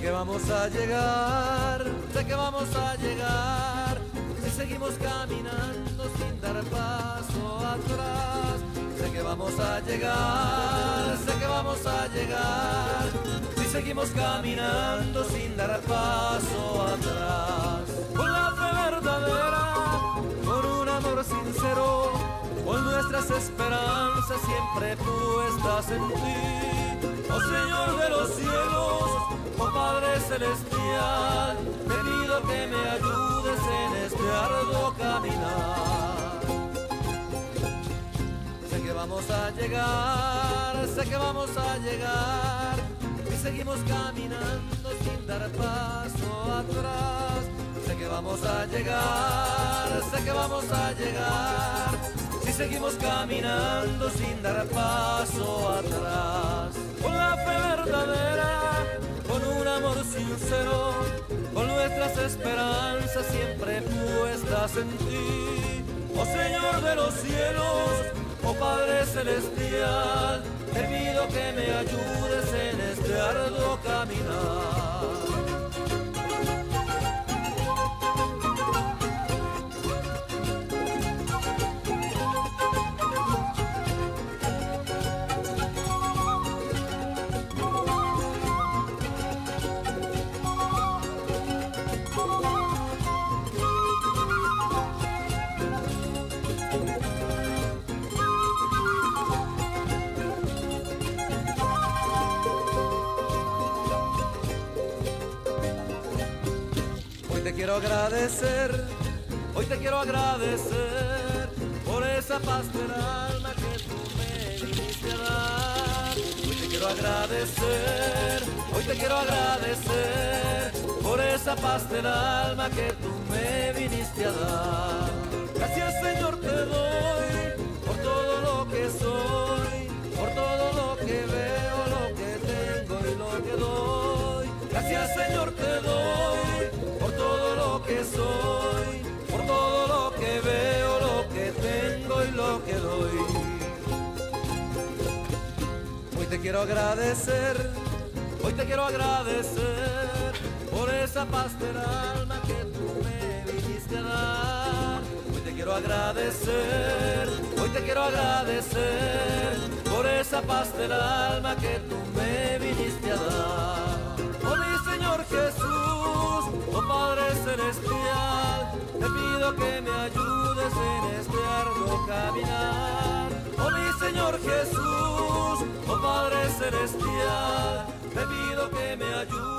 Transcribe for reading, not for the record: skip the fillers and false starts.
que vamos a llegar, sé que vamos a llegar, si seguimos caminando sin dar paso atrás. Sé que vamos a llegar, sé que vamos a llegar, si seguimos caminando sin dar paso atrás. Con la fe verdadera, con un amor sincero, con nuestras esperanzas siempre puestas en ti. Oh Señor de los cielos, oh Padre celestial, te pido que me ayudes en este arduo caminar. Sé que vamos a llegar, sé que vamos a llegar, y seguimos caminando sin dar paso atrás. Sé que vamos a llegar, sé que vamos a llegar, si seguimos caminando sin dar paso atrás. Con la fe verdadera, con un amor sincero, con nuestras esperanzas siempre puestas en ti. Oh Señor de los cielos, oh Padre celestial, te pido que me ayudes en este arduo caminar. Hoy te quiero agradecer, hoy te quiero agradecer por esa paz del alma que tú me viniste a dar. Hoy te quiero agradecer, hoy te quiero agradecer por esa paz del alma que tú me viniste a dar. Gracias Señor te doy por todo lo que soy, por todo lo que veo, lo que tengo y lo que doy. Gracias Señor te doy por todo lo que soy, por todo lo que veo, lo que tengo y lo que doy. Hoy te quiero agradecer, hoy te quiero agradecer por esa paz del alma que tú me viniste a dar. Hoy te quiero agradecer, hoy te quiero agradecer por esa paz del alma que tú me viniste a dar. Oh mi Señor Jesús, oh Padre celestial, te pido que me ayudes en este arduo caminar. Oh mi Señor Jesús, oh Padre celestial, te pido que me ayudes.